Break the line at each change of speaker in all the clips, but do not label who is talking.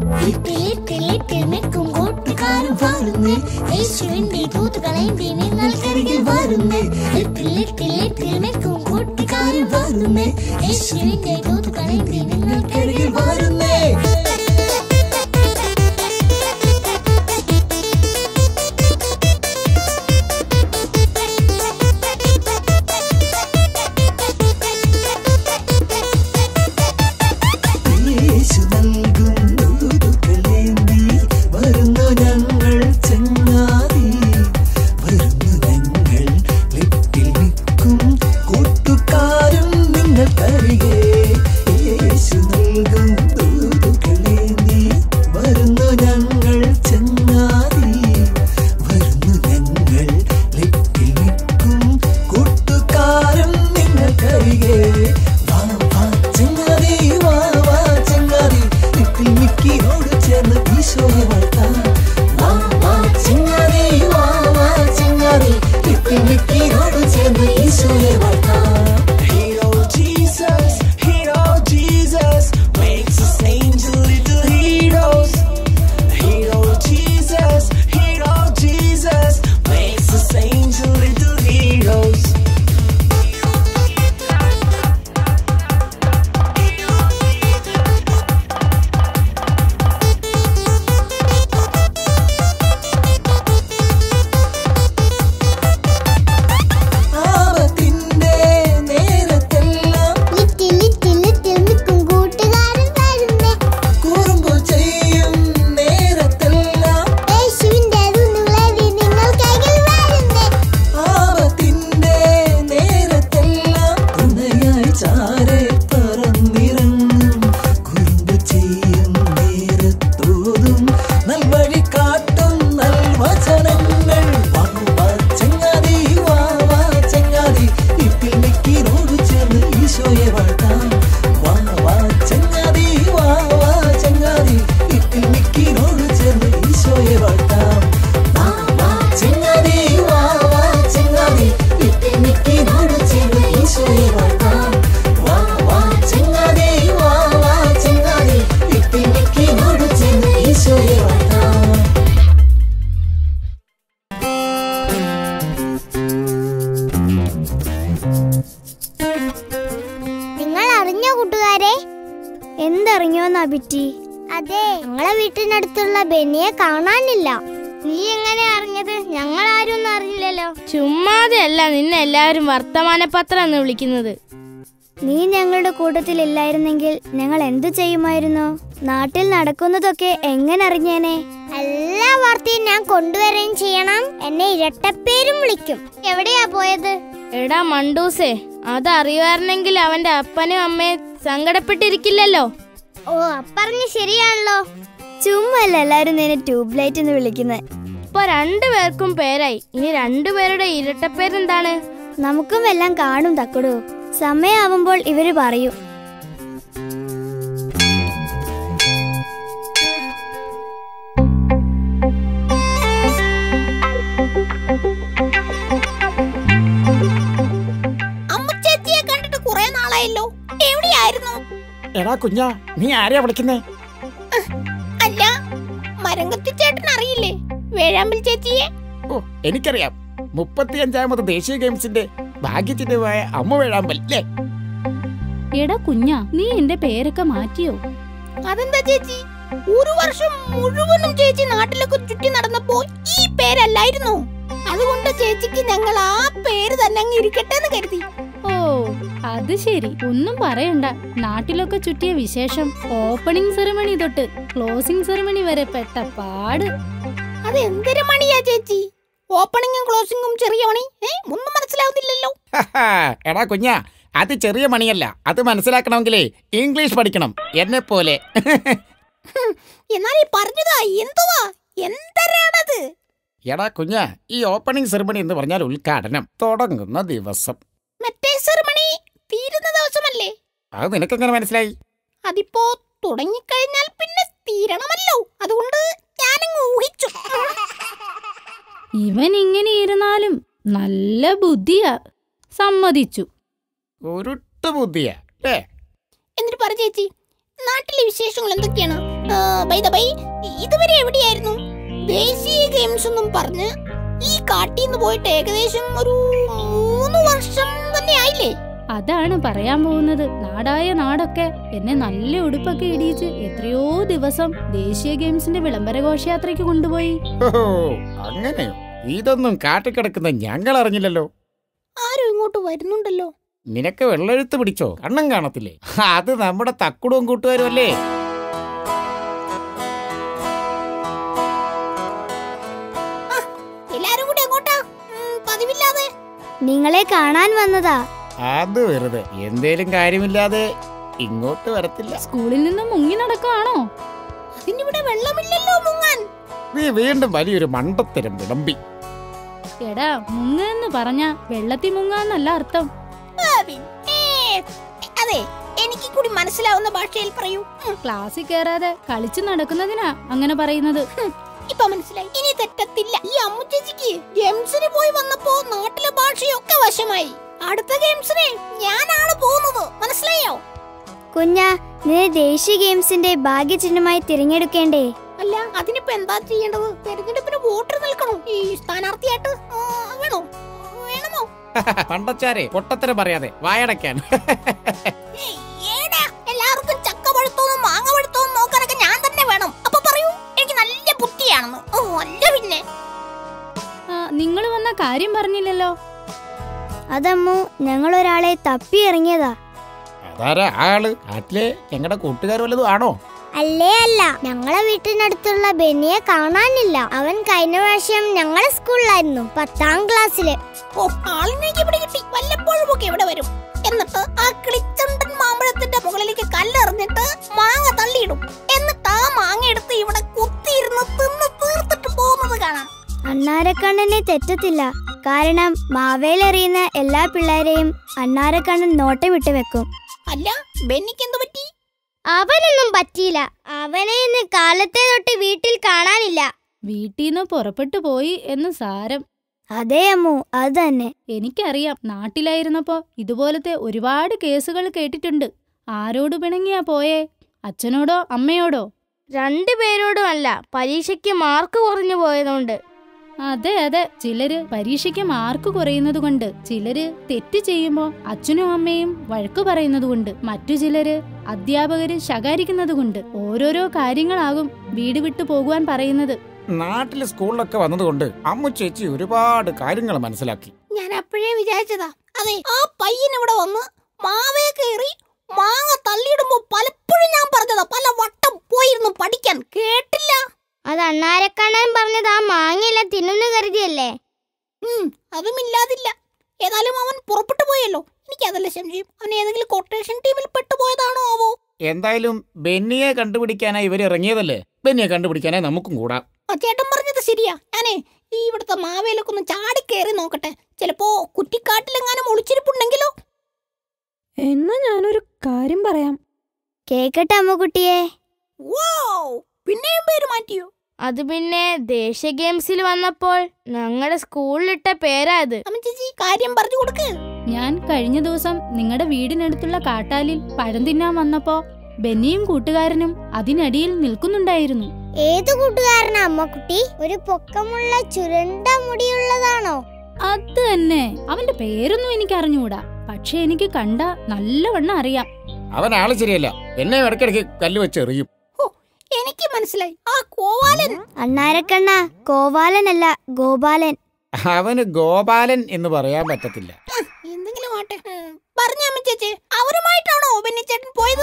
വീട്ടിലിട്ടിലിട്ടിൽ കൂട്ടുകാരും വരുന്നേ, യേശുവിന്റെ ദൂതുകളേന്തി നിങ്ങൾക്കരികിൽ വരുന്നേ. ലിട്ടിലിട്ടിലിട്ടിൽ കൂട്ടുകാരും വരുന്നേ, യേശുവിന്റെ ദൂതുകളേന്തി നിങ്ങൾക്കരികിൽ വരുന്നേ.
അതെ, ഞങ്ങളെ വീട്ടിനടുത്തുള്ള ബെന്നിയെ കാണാനില്ല. നീ എങ്ങനെ അറിഞ്ഞത്? ഞങ്ങൾ ആരും ഒന്നും അറിഞ്ഞില്ലല്ലോ.
ചുമ്മാതെ അല്ല നിന്നെ എല്ലാവരും വർത്തമാനപത്രം എന്ന് വിളിക്കുന്നത്.
നീ ഞങ്ങളുടെ കൂട്ടത്തിൽ ഇല്ലായിരുന്നെങ്കിൽ ഞങ്ങൾ എന്തു ചെയ്യുമായിരുന്നു? നാട്ടിൽ നടക്കുന്നതൊക്കെ എങ്ങനെ അറിഞ്ഞേനെ? എല്ലാ വാർത്തയും ഞാൻ കൊണ്ടുവരുകയും ചെയ്യണം. എന്നെ ഇരട്ടപ്പേരും വിളിക്കും. എവിടെയാ പോയത്?
എടാ മണ്ടൂസേ, അതറിയുമായിരുന്നെങ്കിൽ അവന്റെ അപ്പനും അമ്മയും സങ്കടപ്പെട്ടിരിക്കില്ലല്ലോ.
ഓ, അപ്പറഞ്ഞ് ശരിയാണല്ലോ. ചുമ്മല്ല എല്ലാരും നിന്നെ ട്യൂബ് ലൈറ്റ് എന്ന് വിളിക്കുന്നത്.
ഇപ്പൊ രണ്ടുപേർക്കും പേരായി. ഇനി രണ്ടുപേരുടെ ഇരട്ടപ്പേരെന്താണ്?
നമുക്കും എല്ലാം കാണും തക്കടു. സമയാവുമ്പോൾ ഇവര് പറയും.
അമ്മച്ചേച്ചിയെ കണ്ടിട്ട് കുറെ നാളായല്ലോ. എവിടെയായിരുന്നു?
എടാ കുഞ്ഞാ, നീ ആരെയാ വിളിക്കുന്നേ?
അല്ല, മരംകൊത്തി ചേട്ടൻ അറിയില്ലേ വേഴാമ്പൽ ചേച്ചിയെ?
ഓ, എനിക്കറിയാം. 35ാമത് ദേശീയ ഗെയിംസിന്റെ ഭാഗ്യചിഹ്നമായ അമ്മ വേഴാമ്പൽ അല്ലേ?
എടാ കുഞ്ഞാ, നീ എന്റെ പേരൊക്കെ മാറ്റിയോ?
അതെന്താ ചേച്ചി, ഒരു വർഷം മുഴുവനും ചേച്ചി നാട്ടിലൊക്കെ ചുറ്റി നടന്നപ്പോ ഈ പേരല്ലായിരുന്നു. അതുകൊണ്ട് ചേച്ചിക്ക് ഞങ്ങൾ ആ പേര് തന്നെ അങ്ങ് ഇരിക്കട്ടെ എന്ന് കരുതി.
ഓ, അത് ശരി. ഒന്നും പറയണ്ട. നാട്ടിലൊക്കെ ചുറ്റിയ വിശേഷം ഓപ്പണിംഗ് സെറിമണി തൊട്ട് ക്ലോസിംഗ് സെറിമണി വരെ പെട്ട പാട്.
അത് എന്തൊരു മണിയാ ചേച്ചി? ഓപ്പണിംഗും ക്ലോസിംഗും ചെറിയ മണി ഒന്നും മനസ്സിലാവുന്നില്ലല്ലോ.
എടാ കുഞ്ഞാ, അത് ചെറിയ മണിയല്ല. അത് മനസ്സിലാക്കണമെങ്കിലേ ഇംഗ്ലീഷ് പഠിക്കണം, എന്നെ പോലെ.
എന്നാൽ ഈ പറഞ്ഞതാ എന്തുവാ, എന്തരാണത്?
എടാ കുഞ്ഞാ, ഈ ഓപ്പണിംഗ് സെറിമണി എന്ന് പറഞ്ഞാൽ ഉദ്ഘാടനം തുടങ്ങുന്ന ദിവസം.
മറ്റേ സെറിമണി തീരുന്ന ദിവസമല്ലേ?
അത് നിനക്കെങ്ങനെ മനസ്സിലായി?
അതിപ്പോ തുടങ്ങിക്കഴിഞ്ഞാൽ പിന്നെ തീരണമല്ലോ. അതുകൊണ്ട് ഞാനങ്ങ് ഊഹിച്ചു.
ഇവൻ ഇങ്ങനെ ഇരുന്നാലും നല്ല ബുദ്ധിയാ. സമ്മതിച്ചു.
ഉരുട്ട് ബുദ്ധിയാ.
എന്നിട്ട് പറ ചേച്ചി, നാട്ടിലെ വിശേഷങ്ങൾ എന്തൊക്കെയാണ്? ബൈ ദ ബൈ, ഇതുവരെ എവിടെയായിരുന്നു? ദേശീയ ഗെയിംസ് ഒന്നും പറഞ്ഞ് ഈ കാട്ടിന്ന് പോയിട്ട് ഏകദേശം ഒരു 3 വർഷം തന്നെ ആയില്ലേ?
അതാണ് പറയാൻ പോകുന്നത്. നാടായ നാടൊക്കെ എന്നെ നല്ല ഉടുപ്പൊക്കെ ഇടിയിച്ച് എത്രയോ ദിവസം ദേശീയ ഗെയിംസിന്റെ വിളംബര ഘോഷയാത്രയ്ക്ക് കൊണ്ടുപോയി.
അങ്ങനെയോ? ഇതൊന്നും കാട്ടിക്കിടക്കുന്ന ഞങ്ങൾ അറിഞ്ഞില്ലല്ലോ.
ആരും ഇങ്ങോട്ട് വരുന്നുണ്ടല്ലോ.
നിനക്ക് വെള്ളെഴുത്ത് പിടിച്ചോ? കണ്ണം കാണത്തില്ലേ? അത് നമ്മുടെ തക്കുടവും കൂട്ടുകാരും അല്ലേ?
എല്ലാരും കൂടി എങ്ങോട്ടാ? പതിവില്ലാതെ
നിങ്ങളെ കാണാൻ വന്നതാ.
അത് വെറുതെ എന്തേലും കാര്യമില്ലാതെ ഇങ്ങോട്ട് വരത്തില്ല.
സ്കൂളിൽ നിന്ന് മുങ്ങി നടക്കാണോ?
അതിനിവിടെ വെള്ളമില്ലല്ലോ മുങ്ങാൻ.
നീ വീണ്ടും വലിയൊരു മണ്ടത്തരം വിളമ്പി.
എടാ, മുങ്ങെന്ന് പറഞ്ഞ വെള്ളത്തിൽ മുങ്ങാന്നല്ല അർത്ഥം.
അതെ, എനിക്ക് കൂടി മനസ്സിലാവുന്ന ഭാഷയിൽ പറയൂ.
ക്ലാസ്സിൽ കയറാതെ കളിച്ചു നടക്കുന്നതിനാ അങ്ങനെ പറയുന്നത്.
ഇപ്പൊ മനസ്സിലായി, ഇനി തെറ്റത്തില്ല. ഈ അമ്മു ചേച്ചിക്ക് ഗെയിംസിന് പോയി വന്നപ്പോ നാട്ടിലെ ഭാഷയൊക്കെ വശമായി. അടുത്ത ഗെയിംസിന് ഞാനാണ് പോകുന്നത്, മനസ്സിലായോ?
കുഞ്ഞാ, നീ ദേശീയ ഗെയിംസിന്റെ ഭാഗ്യചിഹ്നമായി തിരഞ്ഞെടുക്കേണ്ടേ?
അല്ല, അതിനിപ്പോ എന്താ ചെയ്യേണ്ടത്? തെരഞ്ഞെടുപ്പിന് വോട്ടർ നിൽക്കണോ ഈ സ്ഥാനാർത്ഥിയായിട്ട്? വേണോ? വേണമോ?
പണ്ടച്ചാരെ പൊട്ടത്തരം പറയാതെ വായടക്കാൻ.
എല്ലാവർക്കും ചക്ക പഴുത്തോന്നും മാങ്ങ പഴുത്തോന്നും നോക്കാനൊക്കെ ഞാൻ തന്നെ വേണം. അപ്പൊ പറയൂ, എനിക്ക് നല്ല ബുദ്ധിയാണെന്ന്. അല്ല പിന്നെ
നിങ്ങൾ വന്ന കാര്യം പറഞ്ഞില്ലല്ലോ.
അതമ്മു, ഞങ്ങൾ ഒരാളെ തപ്പി ഇറങ്ങിയതാ.
അതാരാ ആള്? കാട്ടിലെ ഞങ്ങളുടെ കൂട്ടുകാർ വല്ലതും ആണോ?
അല്ലേ അല്ല, ഞങ്ങളെ വീട്ടിനടുത്തുള്ള ബെന്നിയെ കാണാനില്ല. അവൻ കഴിഞ്ഞ പ്രാവശ്യം ഞങ്ങളെ സ്കൂളിലായിരുന്നു, 10ാം ക്ലാസ്സില്.
ഓ, ആളിനേക്ക് ഇവിടെ കിട്ടി. വല്ലപ്പോഴും ഒക്കെ ഇവിടെ വരും. എന്നിട്ട് ആ കിളിച്ചണ്ടൻ മാമ്പഴത്തിന്റെ മുകളിലേക്ക് കല്ലെറിഞ്ഞിട്ട് മാങ്ങ തള്ളിയിടും. എന്നിട്ട് ആ മാങ്ങ എടുത്ത് ഇവിടെ കുത്തിയിരുന്ന് തിന്ന് തീർത്തിട്ട് പോകുന്നത് കാണാം.
അണ്ണാരക്കണ്ണനെ തെറ്റത്തില്ല. കാരണം മാവേലെറിയുന്ന എല്ലാ പിള്ളേരെയും അണ്ണാരക്കണ്ണൻ നോട്ടമിട്ട് വെക്കും.
അല്ല, ബെന്നിക്ക് എന്ത് പറ്റി?
അവനൊന്നും പറ്റിയില്ല. അവനെ ഇന്ന് കാലത്തെ തൊട്ട് വീട്ടിൽ കാണാനില്ല.
വീട്ടീന്ന് പുറപ്പെട്ടു പോയി എന്ന് സാരം.
അതേ അമ്മു, അത് തന്നെ.
എനിക്കറിയാം, നാട്ടിലായിരുന്നപ്പോ ഇതുപോലത്തെ ഒരുപാട് കേസുകൾ കേട്ടിട്ടുണ്ട്. ആരോട് പിണങ്ങിയാ പോയേ? അച്ഛനോടോ അമ്മയോടോ?
2 പേരോടും അല്ല, പരീക്ഷയ്ക്ക് മാർക്ക് കുറഞ്ഞു പോയതുകൊണ്ട്.
അതെ അതെ, ചിലര് പരീക്ഷയ്ക്ക് മാർക്ക് കുറയുന്നത് കൊണ്ട്, ചിലര് തെറ്റ് ചെയ്യുമ്പോ അച്ഛനും അമ്മയും വഴക്കു പറയുന്നത് കൊണ്ട്, മറ്റു ചിലര് അധ്യാപകര് ശകാരിക്കുന്നത് കൊണ്ട്, ഓരോരോ കാര്യങ്ങളാകും വീട് വിട്ടു പോകുവാൻ പറയുന്നത്.
നാട്ടിലെ സ്കൂളിലൊക്കെ വന്നതുകൊണ്ട് അമ്മു ചേച്ചി ഒരുപാട് കാര്യങ്ങൾ മനസ്സിലാക്കി.
ഞാൻ അപ്പോഴേ വിചാരിച്ചതാ. അതെ, ആ പയ്യൻ ഇവിടെ വന്ന് മാവേ കയറി മാങ്ങ തള്ളിയിടുമ്പോ പലപ്പോഴും ഞാൻ പറഞ്ഞതാ, പല വട്ടം പോയിരുന്നു പഠിക്കാൻ. കേട്ടില്ല.
അത് അണ്ണാരക്കണ്ണൻ പറഞ്ഞത് ആ മാങ്ങയെല്ലാം തിന്നുന്നു കരുതിയല്ലേ?
അതുമില്ലാതില്ല. ഏതായാലും അവൻ പുറപ്പെട്ടു പോയല്ലോ. എനിക്ക് അതല്ല സംശയം, അവൻ ഏതെങ്കിലും കൊട്ടേഷൻ ടീമിൽ പെട്ടുപോയതാണോ ആവോ?
എന്തായാലും ബെന്നിയെ കണ്ടുപിടിക്കാനായി ഇവർ ഇറങ്ങിയതല്ലേ, ബെന്നിയെ കണ്ടുപിടിക്കാനായി നമുക്കും കൂടാം.
ചേട്ടൻ പറഞ്ഞത് ശരിയാ. ഞാനേ ഈ ഇവിടുത്തെ മാവേലൊക്കെ ഒന്ന് ചാടിക്കേറി നോക്കട്ടെ. ചിലപ്പോ കുറ്റിക്കാട്ടിലെങ്ങാനും ഒളിച്ചിരിപ്പുണ്ടെങ്കിലോ.
എന്നാ ഞാനൊരു കാര്യം പറയാം.
കേക്കട്ടെ അമ്മുകുട്ടിയെ.
പിന്നെയും പേര് മാറ്റിയോ?
അത് പിന്നെ ദേശീയ ഗെയിംസിൽ വന്നപ്പോൾ ഞങ്ങളുടെ സ്കൂളിലിട്ട പേരാ അത്.
ചേച്ചി കാര്യം പറഞ്ഞു കൊടുക്ക്.
ഞാൻ കഴിഞ്ഞ ദിവസം നിങ്ങളുടെ വീടിനടുത്തുള്ള കാട്ടാലിൽ പഴം തിന്നാൻ വന്നപ്പോ ബെന്നിയും കൂട്ടുകാരനും അതിനടിയിൽ നിൽക്കുന്നുണ്ടായിരുന്നു.
ഏത് കൂട്ടുകാരനാ അമ്മക്കുട്ടി? ഒരു പൊക്കമുള്ള ചുരുണ്ട മുടിയുള്ളതാണോ?
അത് തന്നെ. അവന്റെ പേരൊന്നും എനിക്ക് അറിഞ്ഞുകൂടാ, പക്ഷെ എനിക്ക് കണ്ട നല്ലവണ്ണം അറിയാം.
അവൻ ആള് ശരിയല്ല, എന്നെ ഇടയ്ക്കിടയ്ക്ക് കല്ല് വെച്ചെറിയും.
എനിക്ക് മനസ്സിലായി, ആ കോവാലൻ.
അണ്ണാരക്കണ്ണ, കോവാലനല്ല, ഗോപാലൻ.
അവന് ഗോപാലൻ എന്ന് പറയാൻ പറ്റത്തില്ല.
എന്തെങ്കിലും ആട്ടെ. പറഞ്ഞ ചേച്ചി, അവരുമായിട്ടാണോ ബെന്നിച്ചേട്ടൻ പോയത്?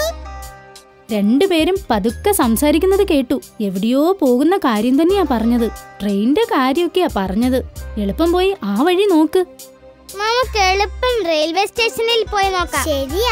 2 പേരും പതുക്കെ സംസാരിക്കുന്നത് കേട്ടു. എവിടെയോ പോകുന്ന കാര്യം തന്നെയാ പറഞ്ഞത്. ട്രെയിനിന്റെ കാര്യമൊക്കെയാ പറഞ്ഞത്. എളുപ്പം പോയി ആ വഴി നോക്ക്.
നമുക്ക് എളുപ്പം റെയിൽവേ സ്റ്റേഷനിൽ പോയി നോക്കാം. ശരിയാ.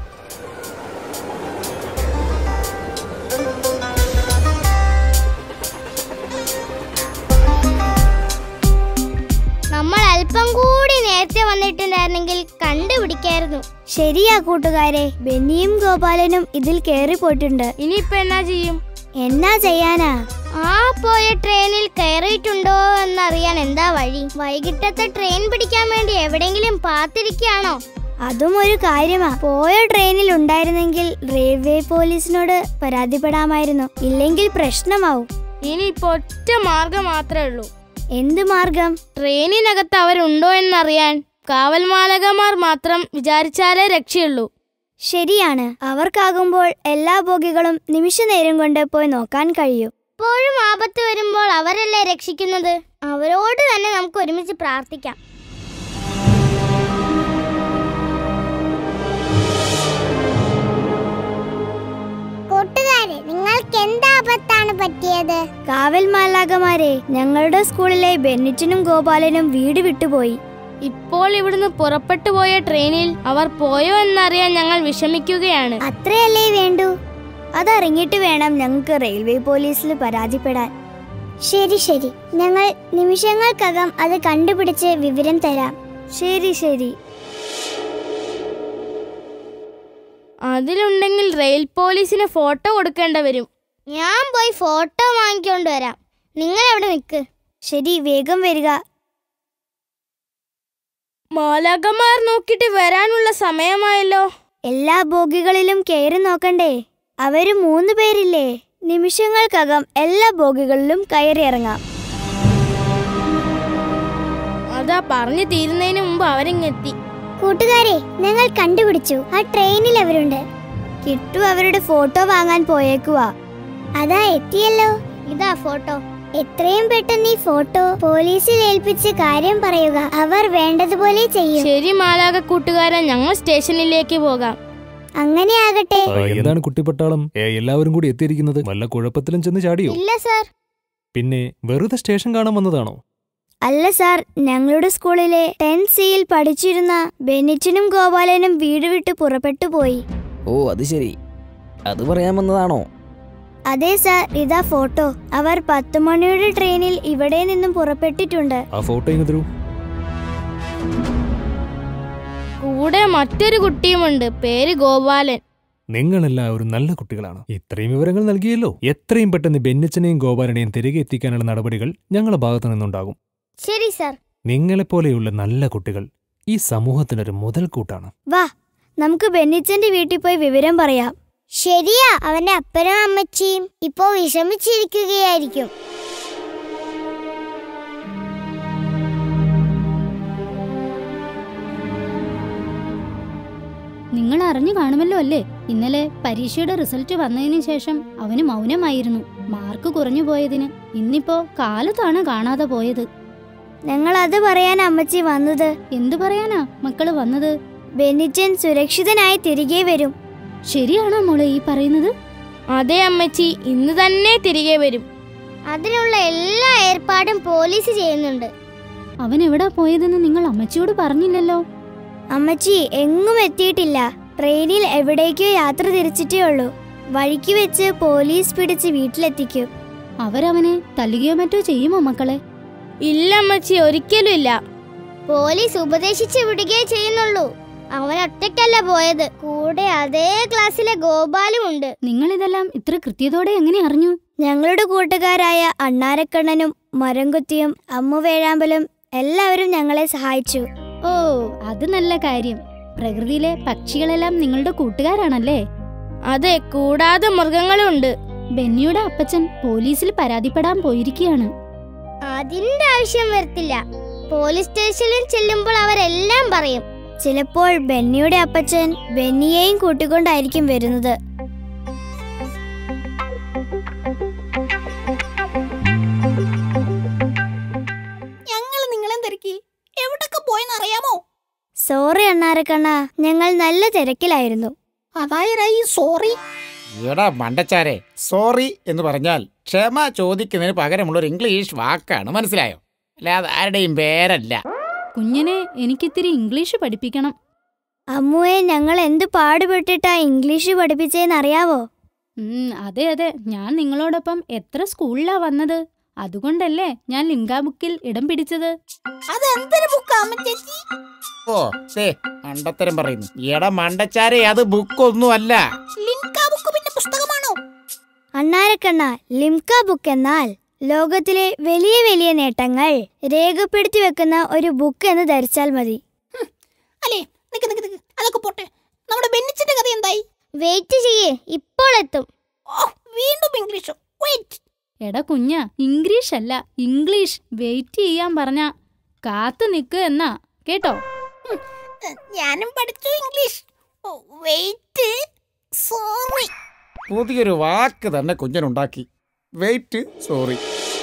നമ്മൾ അല്പം കൂടി നേരത്തെ വന്നിട്ടുണ്ടായിരുന്നെങ്കിൽ കണ്ടുപിടിക്കായിരുന്നു. ശരിയാ കൂട്ടുകാരെ, ബെന്നിയും ഗോപാലനും ഇതിൽ കേറി പോയിട്ടുണ്ട്.
ഇനിയിപ്പോ എന്നാ ചെയ്യും?
എന്നാ ചെയ്യാനാ? ആ പോയ ട്രെയിനിൽ കയറിയിട്ടുണ്ടോ എന്നറിയാൻ എന്താ വഴി? വൈകിട്ടത്തെ ട്രെയിൻ പിടിക്കാൻ വേണ്ടി എവിടെങ്കിലും പാത്തിരിക്കുകയാണോ? അതും ഒരു കാര്യമാ. പോയ ട്രെയിനിൽ ഉണ്ടായിരുന്നെങ്കിൽ റെയിൽവേ പോലീസിനോട് പരാതിപ്പെടാമായിരുന്നു. ഇല്ലെങ്കിൽ പ്രശ്നമാവും.
ഇനിയിപ്പോ ഒറ്റ മാർഗം മാത്രമേ ഉള്ളൂ.
എന്ത് മാർഗം?
ട്രെയിനിനകത്ത് അവരുണ്ടോ എന്നറിയാൻ കാവൽമാലകമാർ മാത്രം വിചാരിച്ചാലേ രക്ഷയുള്ളൂ.
ശരിയാണ്. അവർക്കാകുമ്പോൾ എല്ലാ ബോഗികളും നിമിഷ നേരം കൊണ്ട് പോയി നോക്കാൻ കഴിയും.
എപ്പോഴും ആപത്ത് വരുമ്പോൾ അവരല്ലേ രക്ഷിക്കുന്നത്. അവരോട് തന്നെ നമുക്ക് ഒരുമിച്ച് പ്രാർത്ഥിക്കാം. കൂട്ടുകാരെ, നിങ്ങൾക്ക് എന്താ ആപത്താണ് പറ്റിയത്?
കാവൽമാലാകമാരെ, ഞങ്ങളുടെ സ്കൂളിലെ ബെന്നിച്ചനും ഗോപാലനും വീട് വിട്ടുപോയി.
ഇപ്പോൾ ഇവിടുന്ന് പുറപ്പെട്ടു പോയ ട്രെയിനിൽ അവർ പോയോ എന്നറിയാൻ ഞങ്ങൾ വിഷമിക്കുകയാണ്.
അത്രയല്ലേ വേണ്ടൂ. അതറിഞ്ഞിട്ട് വേണം ഞങ്ങൾക്ക് റെയിൽവേ പോലീസിൽ പരാതിപ്പെടാൻ.
ശരി ശരി, ഞങ്ങൾ നിമിഷങ്ങൾക്കകം അത് കണ്ടുപിടിച്ച് വിവരം തരാം.
ശരി ശരി.
അതിലുണ്ടെങ്കിൽ റെയിൽ പോലീസിന് ഫോട്ടോ കൊടുക്കേണ്ടി വരും.
ഞാൻ പോയി ഫോട്ടോ വാങ്ങിക്കൊണ്ട് വരാം. നിങ്ങൾ അവിടെ നിൽക്ക്.
ശരി, വേഗം വരിക.
മാലാഖമാർ നോക്കിയിട്ട് വരാനുള്ള സമയമായല്ലോ.
എല്ലാ ബോഗികളിലും കയറി നോക്കണ്ടേ? അവര് 3 പേരില്ലേ? നിമിഷങ്ങൾക്കകം എല്ലാ ബോഗികളിലും കയറി ഇറങ്ങാം.
അതാ പറഞ്ഞു തീരുന്നതിന് മുമ്പ് അവരിങ്ങെത്തി.
കൂട്ടുകാരെ, ഞങ്ങൾ കണ്ടുപിടിച്ചു. ആ ട്രെയിനിൽ അവരുണ്ട്.
കിട്ടു അവരുടെ ഫോട്ടോ വാങ്ങാൻ പോയേക്കുവാ.
അതാ എത്തിയല്ലോ. ഇതാ ഫോട്ടോ. എത്രയും പെട്ടെന്ന് ഈ ഫോട്ടോ പോലീസിൽ ഏൽപ്പിച്ച് കാര്യം പറയുക. അവർ വേണ്ടതുപോലെ ചെയ്യും.
ശരി മാലാഖ കൂട്ടുകാരൻ, ഞങ്ങൾ സ്റ്റേഷനിലേക്ക് പോകാം.
അങ്ങനെ ആകട്ടെ.
എന്താണ് കുട്ടിപ്പട്ടാളം എല്ലാവരും കൂടി എത്തിയിരിക്കുന്നത്? വല്ല കുഴപ്പത്തിലും ചെന്ന് ചാടിയോ?
ഇല്ല സാർ.
പിന്നെ വെറുതെ സ്റ്റേഷൻ കാണാൻ വന്നതാണോ?
അല്ല സാർ, ഞങ്ങളുടെ സ്കൂളിലെ 10Cയിൽ പഠിച്ചിരുന്ന ബെന്നിച്ചനും ഗോപാലനും വീട് വിട്ട് പുറപ്പെട്ടു പോയി.
ഓ, അത് ശരി. അത് പറയാൻ വന്നതാണോ?
അതെ സാർ, ഇതാ ഫോട്ടോ. അവർ 10 മണിയുടെ ട്രെയിനിൽ ഇവിടെ നിന്നും പുറപ്പെട്ടിട്ടുണ്ട്.
ആ ഫോട്ടോ ഇങ്ങ് തരൂ.
കൂടെ മറ്റൊരു കുട്ടിയുമുണ്ട്, പേര് ഗോപാലൻ.
നിങ്ങളെല്ലാവരും നല്ല കുട്ടികളാണ്. ഇത്രയും വിവരങ്ങൾ നൽകിയല്ലോ. എത്രയും പെട്ടെന്ന് ബെന്നിച്ചനെയും ഗോപാലനെയും തിരികെ എത്തിക്കാനുള്ള നടപടികൾ ഞങ്ങളുടെ ഭാഗത്തു നിന്നുണ്ടാകും.
ശരി സാർ.
നിങ്ങളെപ്പോലെയുള്ള നല്ല കുട്ടികൾ ഈ സമൂഹത്തിനൊരു മുതൽക്കൂട്ടാണ്.
വാ, നമുക്ക് ബെന്നിച്ചന്റെ വീട്ടിൽ പോയി വിവരം പറയാം.
ശരിയാ, അവന്റെ അപ്പനും അമ്മച്ചിയും ഇപ്പോ വിഷമിച്ചിരിക്കുകയായിരിക്കും.
നിങ്ങൾ അറിഞ്ഞു കാണുമല്ലോ അല്ലേ, ഇന്നലെ പരീക്ഷയുടെ റിസൾട്ട് വന്നതിന് ശേഷം അവന് മൗനമായിരുന്നു. മാർക്ക് കുറഞ്ഞു പോയതിന്. ഇന്നിപ്പോ കാലത്താണ് കാണാതെ പോയത്.
ഞങ്ങൾ അത് പറയാൻ അമ്മച്ചി വന്നത്.
എന്തു പറയാനാ മക്കള് വന്നത്?
ബെന്നിച്ചൻ സുരക്ഷിതനായി തിരികെ വരും.
ശരിയാണോ മോളെ ഈ പറയുന്നത്?
അതെ അമ്മച്ചി, ഇന്ന് തന്നെ തിരികെ വരും.
അതിനുള്ള എല്ലാ ഏർപ്പാടും പോലീസ് ചെയ്യുന്നുണ്ട്.
അവൻ എവിടാ പോയതെന്ന് നിങ്ങൾ അമ്മച്ചിയോട് പറഞ്ഞില്ലല്ലോ.
അമ്മച്ചി എങ്ങും എത്തിയിട്ടില്ല. ട്രെയിനിൽ എവിടേക്കോ യാത്ര തിരിച്ചിട്ടേ ഉള്ളൂ. വഴിക്ക് വെച്ച് പോലീസ് പിടിച്ച് വീട്ടിലെത്തിക്കും.
അവരവനെ തല്ലുകയോ മറ്റോ ചെയ്യുമോ മക്കളെ?
ഇല്ല അമ്മച്ചി, ഒരിക്കലും ഇല്ല.
പോലീസ് ഉപദേശിച്ച് വിടുകയേ ചെയ്യുന്നുള്ളൂ. അവൻ ഒറ്റയ്ക്കല്ല പോയത്, കൂടെ അതേ ക്ലാസ്സിലെ ഗോപാലും ഉണ്ട്.
നിങ്ങൾ ഇതെല്ലാം ഇത്ര കൃത്യതയോടെ എങ്ങനെ അറിഞ്ഞു?
ഞങ്ങളുടെ കൂട്ടുകാരായ അണ്ണാരക്കണ്ണനും മരംകുത്തിയും അമ്മുവേഴാമ്പലും എല്ലാവരും ഞങ്ങളെ സഹായിച്ചു.
ഓ, അത് നല്ല കാര്യം. പ്രകൃതിയിലെ പക്ഷികളെല്ലാം നിങ്ങളുടെ കൂട്ടുകാരാണല്ലേ?
അതെ, കൂടാതെ മൃഗങ്ങളുണ്ട്.
ബെന്നിയുടെ അപ്പച്ചൻ പോലീസിൽ പരാതിപ്പെടാൻ പോയിരിക്കുകയാണ്.
അതിന്റെ ആവശ്യം വരത്തില്ല. പോലീസ് സ്റ്റേഷനിൽ ചെല്ലുമ്പോൾ അവരെല്ലാം പറയും.
ചിലപ്പോൾ ബെന്നിയുടെ അപ്പച്ചൻ ബെന്നിയെയും കൂട്ടിക്കൊണ്ടായിരിക്കും വരുന്നത്.
ഞങ്ങൾ നിങ്ങളെ തിരക്കി എവിടൊക്കെ പോയെന്നറിയാമോ?
സോറി അണ്ണാരക്കണ്ണ, ഞങ്ങൾ നല്ല തിരക്കിലായിരുന്നു.
അതായി സോറി.
എടാ മണ്ടച്ചാരെ, സോറി എന്ന് പറഞ്ഞാൽ ക്ഷമ ചോദിക്കുന്നതിന് പകരമുള്ള ഒരു ഇംഗ്ലീഷ് വാക്കാണ്, മനസ്സിലായോ? അല്ലാതെ ആരുടെയും പേരല്ല.
കുഞ്ഞിനെ എനിക്കിത്തിരി ഇംഗ്ലീഷ് പഠിപ്പിക്കണം.
അമ്മുവെ, ഞങ്ങൾ എന്ത് പാടുപെട്ടിട്ടാ ഇംഗ്ലീഷ് പഠിപ്പിച്ചേന്നറിയാവോ?
അതെ അതെ, ഞാൻ നിങ്ങളോടൊപ്പം എത്ര സ്കൂളിലാ വന്നത്. അതുകൊണ്ടല്ലേ ഞാൻ ലിങ്കാ ബുക്കിൽ ഇടം പിടിച്ചത്.
അതെന്തൊരു ബുക്കാ അമ്മച്ചേച്ചി?
ഓ സേ മണ്ടത്തരം പറയുന്നു. എടാ മണ്ടച്ചാരെ, അത് ബുക്കൊന്നും അല്ല.
ലിങ്കാ ബുക്ക് പിന്നെ പുസ്തകമാണോ?
അണ്ണാരക്കണ്ണ, ലിംക ബുക്ക് എന്നാൽ ലോകത്തിലെ വലിയ വലിയ നേട്ടങ്ങൾ രേഖപ്പെടുത്തി വെക്കുന്ന ഒരു ബുക്ക് എന്ന് ധരിച്ചാൽ മതി.
അല്ലേ, നിക്ക് അതൊക്കെ പോട്ടെ, നമ്മുടെ ബെന്നിച്ചിന്റെ കഥ എന്തായി?
വെയിറ്റ് ചെയ്യേ, ഇപ്പോൾ എത്തും.
വീണ്ടും ഇംഗ്ലീഷോ? വെയിറ്റ്.
എടാ കുഞ്ഞ, ഇംഗ്ലീഷ് അല്ല ഇംഗ്ലീഷ്. വെയിറ്റ് ചെയ്യാൻ പറഞ്ഞ കാത്തു നിക്ക് എന്നാ, കേട്ടോ?
ഞാനും പഠിച്ചു ഇംഗ്ലീഷ്. Wait, sorry.
പുതിയൊരു വാക്ക് തന്നെ കുഞ്ഞനുണ്ടാക്കി. Wait, sorry.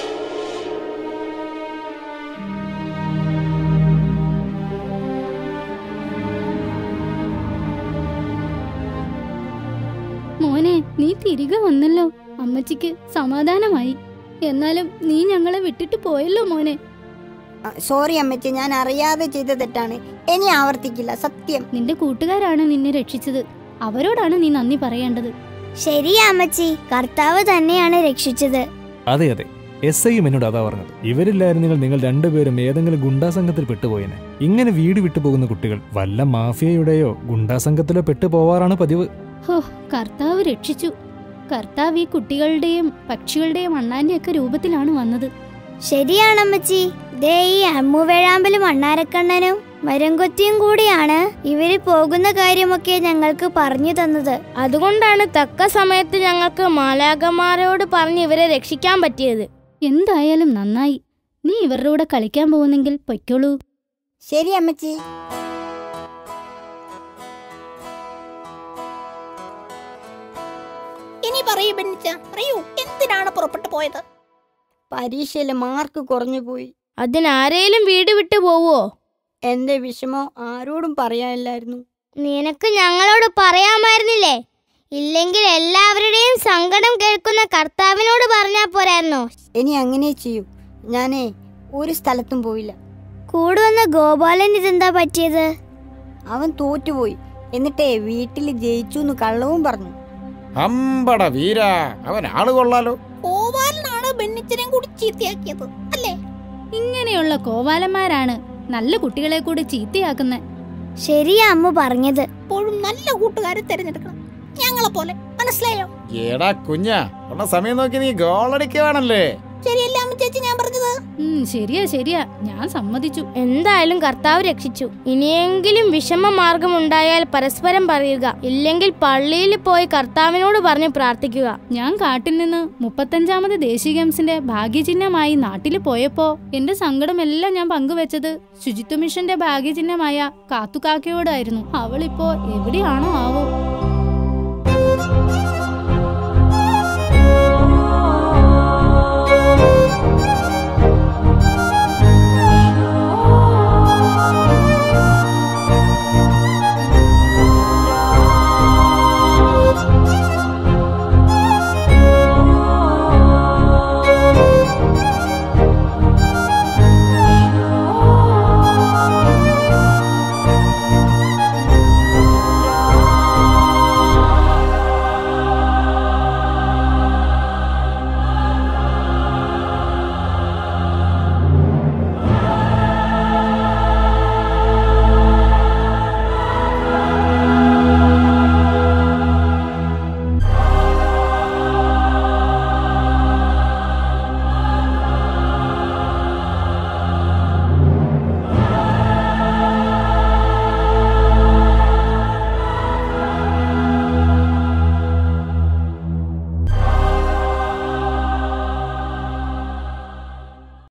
മോനെ, നീ തിരികെ വന്നല്ലോ. അമ്മച്ചിക്ക് സമാധാനമായി. എന്നാലും നീ ഞങ്ങളെ വിട്ടിട്ട് പോയല്ലോ മോനെ.
സോറി അമ്മച്ചി, ഞാൻ അറിയാതെ ചെയ്ത തെറ്റാണ്. ഇനി ആവർത്തിക്കില്ല, സത്യം.
നിന്റെ കൂട്ടുകാരാണ് നിന്നെ രക്ഷിച്ചത്. അവരോടാണ് നീ നന്ദി പറയേണ്ടത്.
ശരിയാ അമ്മച്ചി, കർത്താവ് തന്നെയാണ് രക്ഷിച്ചത്.
അതെ അതെ, SIയും എന്നോട് അതാ പറഞ്ഞത്. ഇവരില്ലായിരുന്നെങ്കിൽ നിങ്ങൾ രണ്ടുപേരും ഏതെങ്കിലും ഗുണ്ടാസംഘത്തിൽ പെട്ടുപോയേനെ. ഇങ്ങനെ വീട് വിട്ടുപോകുന്ന കുട്ടികൾ വല്ല മാഫിയയുടെയോ ഗുണ്ടാസംഘത്തിലോ പെട്ടുപോവാറാണ് പതിവ്.
ഹോ, കർത്താവ് രക്ഷിച്ചു. കർത്താവ് ഈ കുട്ടികളുടെയും പക്ഷികളുടെയും അണ്ണാന്റെയൊക്കെ രൂപത്തിലാണ് വന്നത്.
ശരിയാണമ്മച്ചി. ദേ ഈ അമ്മുവേഴാമ്പലും അണ്ണാരക്കണ്ണനും മരംകൊത്തിയും കൂടിയാണ് ഇവര് പോകുന്ന കാര്യമൊക്കെ ഞങ്ങൾക്ക് പറഞ്ഞു തന്നത്.
അതുകൊണ്ടാണ് തക്ക സമയത്ത് ഞങ്ങൾക്ക് മാലാഖമാരോട് പറഞ്ഞ് ഇവരെ രക്ഷിക്കാൻ പറ്റിയത്.
എന്തായാലും നന്നായി. നീ ഇവരുടെ കൂടെ കളിക്കാൻ പോകുന്നെങ്കിൽ പൊയ്ക്കോളൂ.
ശരി അമ്മച്ചി.
ഇനി പറയൂ ബെന്നിച്ച, പറയൂ, എന്തിനാണ് പുറപ്പെട്ടു പോയത്?
പരീക്ഷയിലെ മാർക്ക് കുറഞ്ഞു പോയി.
അതിനാരേലും വീട് വിട്ടു പോവോ?
എന്റെ വിഷമം ആരോടും പറയാനില്ലായിരുന്നു.
നിനക്ക് ഞങ്ങളോട് പറയാമായിരുന്നില്ലേ? ഇല്ലെങ്കിൽ എല്ലാവരുടെയും സങ്കടം കേൾക്കുന്ന കർത്താവിനോട് പറഞ്ഞാ പോരായിരുന്നോ?
ഇനി അങ്ങനെ ചെയ്യൂ. ഞാനേ ഒരു സ്ഥലത്തും പോയില്ല.
കൂടുവന്ന ഗോപാലൻ ഇതെന്താ പറ്റിയത്?
അവൻ തോറ്റുപോയി. എന്നിട്ടേ വീട്ടിൽ ജയിച്ചു എന്ന് കള്ളവും പറഞ്ഞു.
അമ്പട വീര, അവൻ ആള് കൊള്ളാലോ.
ഗോപാലനാണ് ബെന്നിച്ചനെയും കൂടി ചീത്തയാക്കിയത് അല്ലേ?
ഇങ്ങനെയുള്ള കോവാലന്മാരാണ് നല്ല കുട്ടികളെ കൂടി ചീത്തയാക്കുന്നത്.
ശരിയാ അമ്മ പറഞ്ഞത്.
എപ്പോഴും നല്ല കൂട്ടുകാരെ തിരഞ്ഞെടുക്കണം, ഞങ്ങളെ പോലെ. മനസ്സിലായോ?
ഏടാ കുഞ്ഞാ, ഉള്ള സമയം നോക്കി നീ ഗോളടിക്കുവാണല്ലേ.
ശരിയല്ല അമ്മ ചേച്ചി ഞാൻ പറഞ്ഞത്?
ശരിയാ, ഞാൻ സമ്മതിച്ചു.
എന്തായാലും കർത്താവ് രക്ഷിച്ചു. ഇനിയെങ്കിലും വിഷമ മാർഗമുണ്ടായാൽ പരസ്പരം പറയുക. ഇല്ലെങ്കിൽ പള്ളിയിൽ പോയി കർത്താവിനോട് പറഞ്ഞ് പ്രാർത്ഥിക്കുക.
ഞാൻ കാട്ടിൽ നിന്ന് 35ാമത് ദേശീയ ഗെയിംസിന്റെ ഭാഗ്യചിഹ്നമായി നാട്ടിൽ പോയപ്പോ എന്റെ സങ്കടമെല്ലാം ഞാൻ പങ്കുവെച്ചത് ശുചിത്വ മിഷന്റെ ഭാഗ്യചിഹ്നമായ കാത്തുകാക്കയോടായിരുന്നു. അവളിപ്പോ എവിടെയാണോ ആവോ.